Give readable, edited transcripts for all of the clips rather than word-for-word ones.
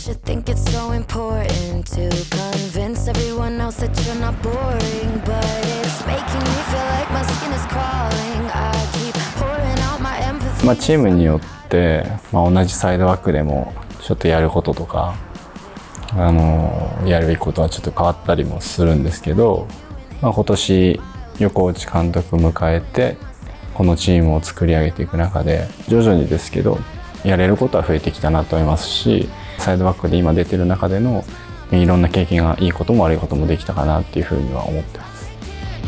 should think it's so important to convince everyone else that you're not boring, but it's making me feel like my skin is crawling. I keep pouring out my empathy. チームによって、同じサイドバックでもちょっとやることとかやるべきことはちょっと変わったりもするんですけど、今年横内監督を迎えてこのチームを作り上げていく中で徐々にですけどやれることは増えてきたなと思いますし、サイドバックで今出てる中でのいろんな経験がいいことも悪いこともできたかなっていうふうには思ってます。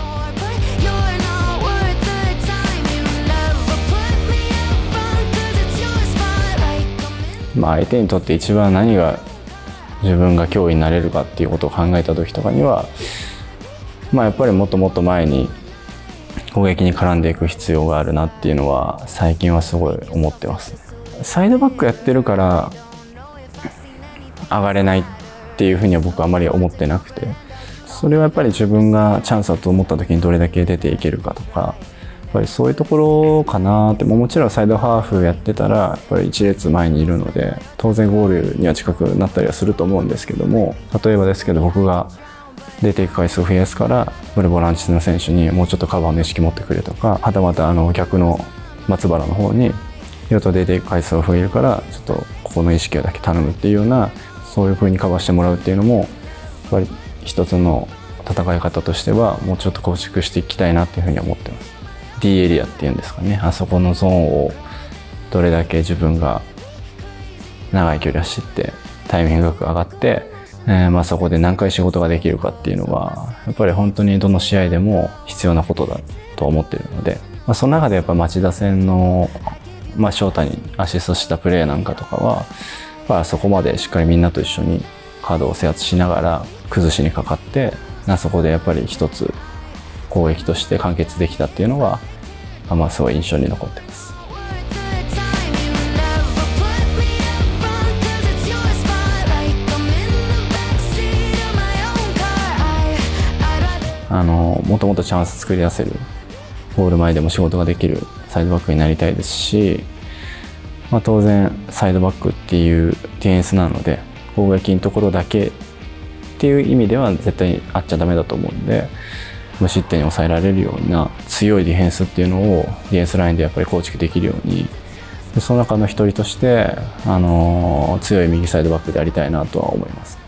相手にとって一番何が自分が脅威になれるかっていうことを考えた時とかには、やっぱりもっともっと前に攻撃に絡んでいく必要があるなっていうのは最近はすごい思ってますね。サイドバックやってるから上がれないっていうふうには僕はあまり思ってなくて、それはやっぱり自分がチャンスだと思った時にどれだけ出ていけるかとか、やっぱりそういうところかなって。もちろんサイドハーフやってたらやっぱり一列前にいるので当然ゴールには近くなったりはすると思うんですけども、例えばですけど僕が出ていく回数を増やすからフルボランチの選手にもうちょっとカバーの意識持ってくれとか、はたまた逆の松原の方にヨト出ていく回数を増えるからちょっとここの意識だけ頼むっていうような、そういう風にカバーしてもらうっていうのもやっぱり一つの戦い方としてはもうちょっと構築していきたいなっていう風に思ってます。D エリアっていうんですかね、あそこのゾーンをどれだけ自分が長い距離走ってタイミングよく上がって、そこで何回仕事ができるかっていうのはやっぱり本当にどの試合でも必要なことだと思っているので、その中でやっぱ町田戦の翔太にアシストしたプレーなんかとかはそこまでしっかりみんなと一緒にカードを制圧しながら崩しにかかって、そこでやっぱり一つ攻撃として完結できたっていうのがすごい印象に残ってます。もともとチャンス作り出せる、ゴール前でも仕事ができるサイドバックになりたいですし、当然サイドバックっていうディフェンスなので攻撃のところだけっていう意味では絶対にあっちゃダメだと思うんで、無失点に抑えられるような強いディフェンスっていうのをディフェンスラインでやっぱり構築できるように、その中の一人として強い右サイドバックでありたいなとは思います。